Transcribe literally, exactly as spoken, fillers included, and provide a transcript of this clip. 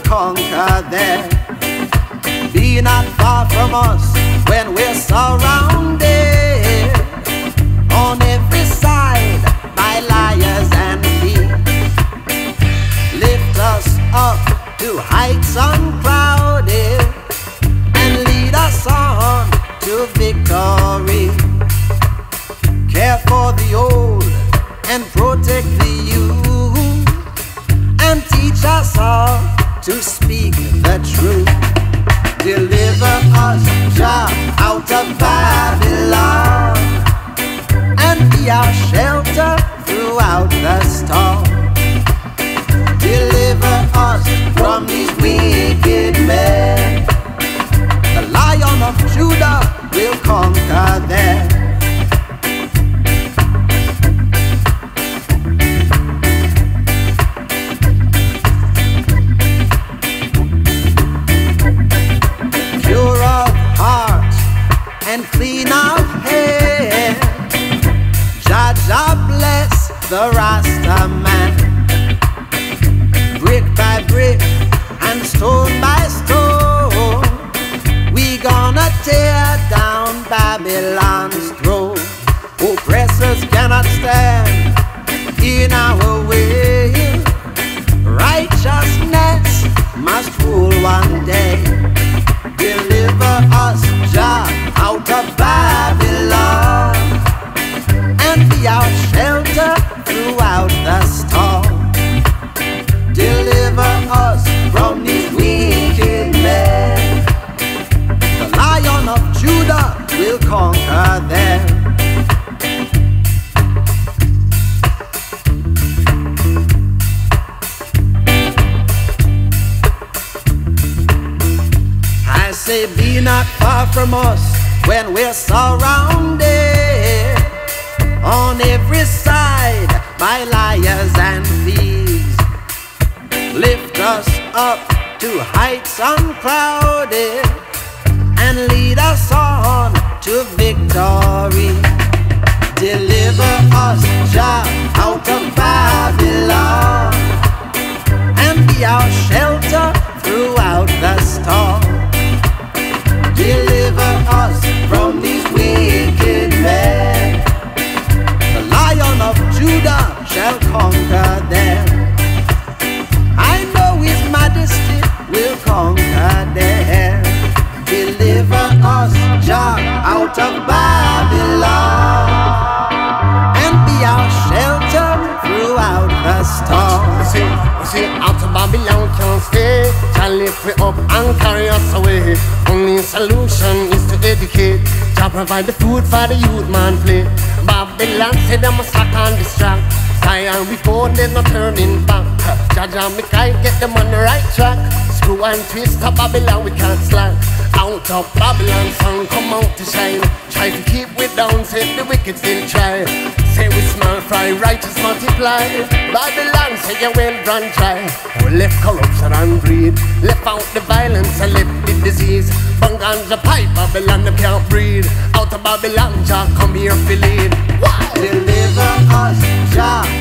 conquer there. Be not far from us when we're surrounded on every side by liars and thieves. Lift us up to heights unclouded and lead us on to victory. Care for the old and protect the youth, and teach us all to speak the truth. Deliver us, Jah, out of Babylon, and be our shelter throughout the storm. Deliver us from these wicked men. The Lion of Judah will conquer them. Pure of heart and clean of head, Jah Jah bless the Rasta man. Brick by brick and stone by stone, we gonna tear down Babylon's throne. Oppressors cannot stand in our way. Righteousness must rule one day. Deliver us, Jah, out of Babylon, and be our shelter throughout the storm. Deliver us from these wicked men. The Lion of Judah will conquer them. I say, be not far from us when we're surrounded on every side by liars and thieves. Lift us up to heights unclouded and lead us on to victory. Deliver us, Jah, out of Babylon, and be our shelter throughout the storm. Deliver us from these wicked men. The Lion of Judah shall conquer them. I know His Majesty will conquer them. Deliver us, Jah, out of Babylon, and be our shelter throughout the storm. You see, you see, out of Babylon can't stay. Jah lift me up and carry us away. Only solution is to educate. Jah provide the food for the youth man plate. Babylon said they must act and distract. Zion we go, there's no turning back. Jah Jah me guide, get them on the right track. Screw and twist up Babylon, we can't slack. Out of Babylon, sun come out to shine. Try to keep we down, say the wicked still try. Say we small fry, righteous multiply. Babylon say you well run try. We left corruption and greed, left out the violence and left the disease. Bang ganja pipe, Babylon they can't breathe. Out of Babylon, Jah come here to lead. Deliver us, Jah,